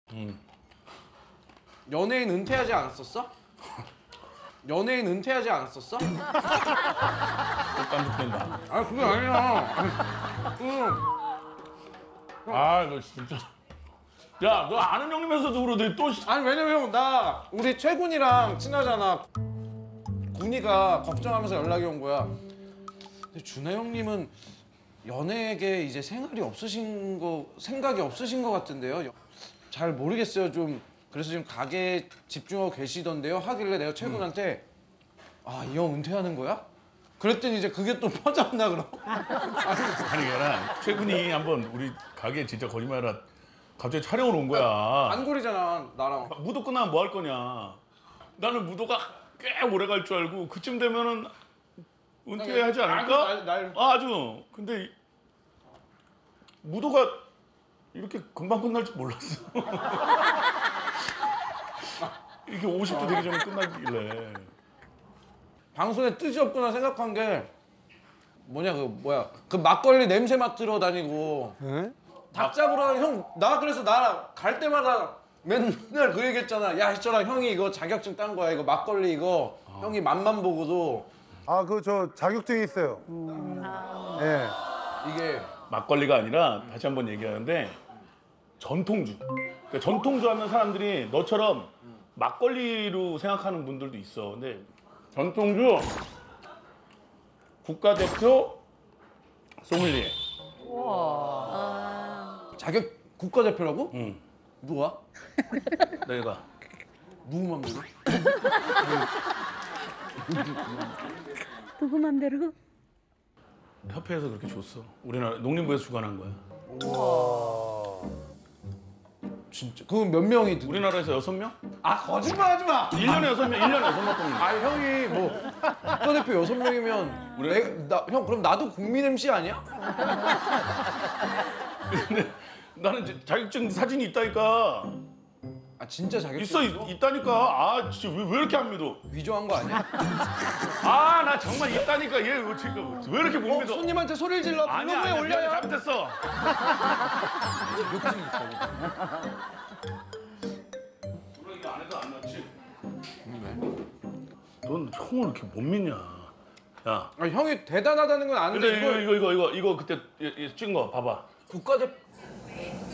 연예인 은퇴하지 않았었어? 연예인 은퇴하지 않았었어? 깜빡된다. 아 그게 아니야. 너 진짜. 야, 너 아는 형님면서도 그러더니 또. 아니 왜냐면 나 우리 최군이랑 친하잖아. 군이가 걱정하면서 연락이 온 거야. 근데 준하 형님은 연예계 이제 생각이 없으신 거 같은데요. 잘 모르겠어요 좀. 그래서 지금 가게에 집중하고 계시던데요 하길래 내가 최군한테 아 이 형 은퇴하는 거야? 그랬더니 이제 그게 또 퍼졌나 그럼? 아니 걔랑 최근이 한번 우리 가게 진짜 거짓말이라 갑자기 촬영을 온 거야. 안골이잖아 나랑. 무도 끝나면 뭐 할 거냐. 나는 무도가 꽤 오래 갈 줄 알고 그쯤 되면은 은퇴하지 않을까? 아주. 근데 무도가 이렇게 금방 끝날 줄 몰랐어. 이게 50도 되기 전에 끝나길래. 방송에 뜻이 없구나 생각한 게 그 막걸리 냄새 맡으러 다니고 닭 잡으러 형 나 그래서 나 갈 때마다 맨날 그 얘기했잖아. 야 희철아 형이 이거 자격증 딴 거야 이거 막걸리 이거 형이 맛만 보고도 아, 그 저 자격증이 있어요. 예. 이게 막걸리가 아니라 다시 한번 얘기하는데 전통주. 그러니까 전통주 하면 사람들이 너처럼 막걸리로 생각하는 분들도 있어. 근데 전통주 국가대표 소믈리에. 자격 국가대표라고? 응. 누가? 내가. 누구 맘대로? 누구 맘대로? 협회에서 그렇게 줬어. 우리나라 농림부에서 주관한 거야. 진짜 그거 몇 명이 우리나라에서 6명? 아 거짓말하지 마. 1년에 6명, 1년에 6명 뽑는 아 형이 뭐 국가대표 6명이면 형 그럼 나도 국민 MC 아니야? 근데 나는 이제 자격증 사진이 있다니까. 아 진짜 자격증 있어, 있다니까. 아, 진짜 왜 이렇게 안 믿어? 위조한 거 아니야? 아, 나 정말 있다니까. 얘 지금 왜 이렇게 못 믿어? 손님한테 소리를 질러 아니야, 블로그에 올려요. 잘못했어. 자격증 있어. 그럼 이거 안 해도 안 났지? 넌 형을 이렇게 못 믿냐? 야. 아 형이 대단하다는 건 아는데 근데 이거 그때 찍은 거 봐봐. 국가대표